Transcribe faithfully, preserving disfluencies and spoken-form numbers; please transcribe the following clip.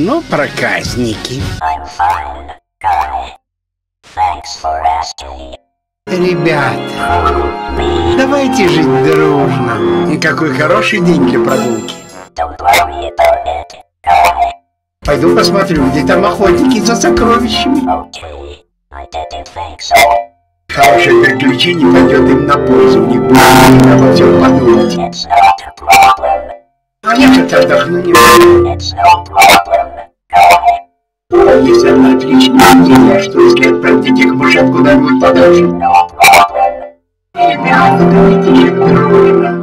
Ну, проказники. I'm fine, guy. Thanks for asking. Ребята, давайте жить дружно. Какой хороший день для прогулки. Don't worry about it, guy. Пойду посмотрю, где там охотники за сокровищами. Okay, I didn't think so. Хорошее приключение пойдет им на пользу, не будем обо всем подумать. It's not a problem. А я хоть отдохну немного. It's no problem, guy. Есть одна отличная идея, что если отправить этих мышат куда-нибудь подальше. No problem. Ребята, давайте жить дружно.